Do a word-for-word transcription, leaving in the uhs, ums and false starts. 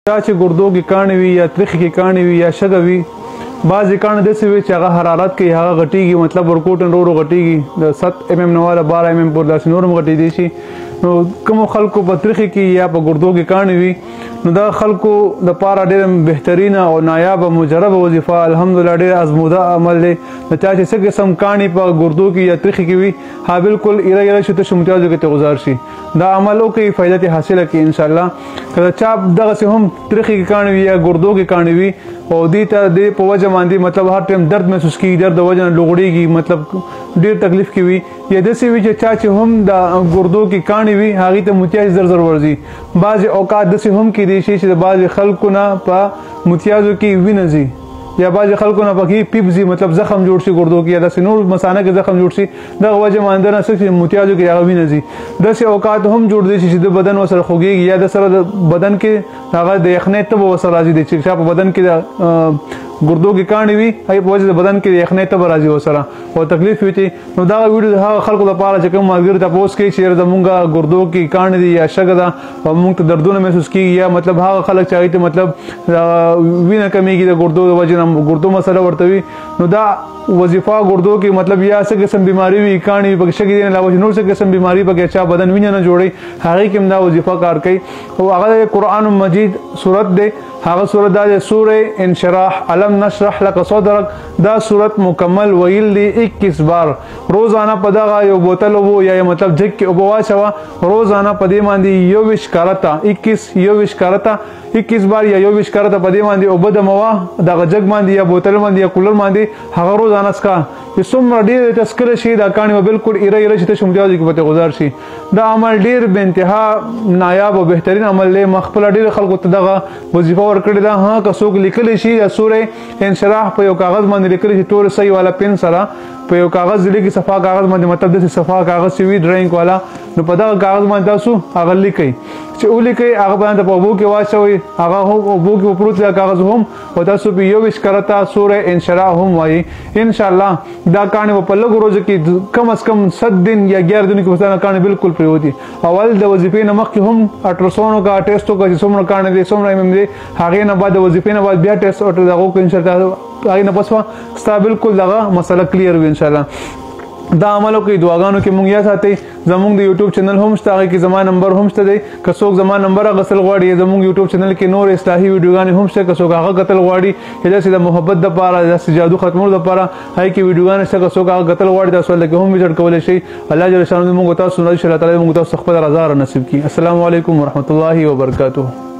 چې ګردو کې کاڼې وي یا تریخي کې کاڼې وي یا شګه وي بعضې کاڼې داسې وي چې هغه حرارت کوي هغه غټېږي مطلب ورکوټن ورو ورو غټېږي د ست ایم ایم نه واله باره ایم ایم پورې داسې نور هم غټېدی شي نو کومو خلکو په تریخي کې یا په ګردو کې کاڼې وي نو دا خلکو دپاره ډېره بهترینه او نایابه مجربه وظیفه الحمدلله ډېر ازموده عمل دی د چا چې څه قسم کاڼې په ګردو کې یا تریخي کې وي ها بالکل ایره ایره شي تشه امتیازو کې ته گزار شي دا عمل وکړي فایده ترې حاصله کړي انشاءالله که د چا دغسې هم تریخي کې کاڼې وي یا ګردو کې کاڼې وي او دې ته دې په وجه باندې مطلب هر ټایم درد محسوس کېږي درد د وجه نه لوغړېږي مطلب ډېر تکلیف کې وي یا داسې وي چې چا چې هم د ګردو کې کاڼې وي هغې ته متیاز زر زر ورځي بعضې اوقات داسې هم کېدی شي چې د بعضې خلکو نه په متیازو کې وینه ځي یا بعضې خلکو نه پکې پیپ ځي مطلب زخم جوړ شي ګردو کې یا داسې نور مثانه کې زخم جوړ شي دغه وجه باندې نه څه چې متیازو کې هغه وینه ځي داسې اوقات هم جوړ دی چې د بدن ورسره خوږېږي یا د سره د بدن کې هغه د یخنۍ تبه ورسره راځي دی چې چا په بدن کې د ګردو کې کاڼې وي هغې په وجه د بدن کې د یخنۍ تبه راځي ورسره او تکلیف وي چې نو دغه ویډیو د هغه خلکو لپاره چې کوم ملګري تپوس کوي چې زمونږ ګردو کې کاڼې دي یا شګه ده او موږ ته دردونه محسوس کېږي یا مطلب هغه خلک چې هغوی ته مطلب وینه کمیږي د ګردو د وجې نه ګردو مسله ورته وي نو دا وظیفه ګردو کې مطلب یا څه قسم بیماري وي کاڼې وي پکې شګې دي نه علاوه نور څه قسم بیماري پکې چا بدن وینه نه جوړوي هغې کې هم دا وظیفه کار کوي او هغه د قرآن مجید صورت دی هغه صورت دا دی سوره انشراح الم نشرح لك صدرك دا صورت مکمل ویل دی اکیس بار روزانه په دغه یو بوتل اوبو یا مطلب جګ کې اوبه واچوه روزانه په دې باندې یوویشت کرته اکیس یوویشت کرته اکیس بار یا یوویشت کرته په دې باندې اوبه دموه دغه جګ باندې یا بوتل باندې یا کولر باندې هغه روزانه څکه چې څومره ډېر تذکره شي دا کاڼې به بالکل ایره ایره چې ته شمتیازو کې پته گزار شي دا عمل ډېر بې انتها نایاب او بهترین عمل دی ما خپله ډېرو خلکو ته دغه وظیفه ورکړې ده ها که څوک لیکلی شي د سوره انشراح په یو کاغذ باندې لیکلی شي تور صحیح والا پن سره په یو کاغذ لیکي صفا کاغذ باندې مطلب داسې صفا کاغذ چې وي ډرایینګ والا نو په دغه کاغذ باندې تاسو هغه لیکئ چې ولیکئ هغه باندې په اوبو کې واچوئ هغه هم اوبو کې پروت دی کاغذ هم او تاسو په یوویشت کرته سوره انشراح هم وایي انشاءالله دا کاڼې به په لږو ورځو کې کم از کم ست دن یا ګیارہ دنو کې به ستا کاڼې بالکل پرېوځي اول د وظیفې نه مخکې هم الټراساؤنډ وکړه ټیسټ وکړه چې څومره کاڼې دی څومره ایم ایم دی هغې نه بعد د وظیفې نه بعد بیا ټیسټ دغه وکړه انشاءالله هغې نه پس به ستا بالکل دغه مسله کلیر وي انشاءالله دا عملو کې دعاګانو کې مونږ یا ساتئ زمونږ د یوټیوب چینل هم شته هغې کې زما نمبر هم شته دی که څوک زما نمبر اخیستل غواړي زمونږ یوټیوب چینل کې نور اصلاحي ویډیوګانې هم شته که څوک هغه کتل غواړي چې داسې د محبت دپاره داسې جادو ختمولو دپاره هغې کې ویډیوګانې شته که څوک هغه کتل غواړي تاسو هلته کې هم وزټ کولی شئ الله جل شانه موږ تاسو الله تعالی موږ تاسو خپله رضا را نصیب کړي السلام علیکم ورحمة الله وبرکاته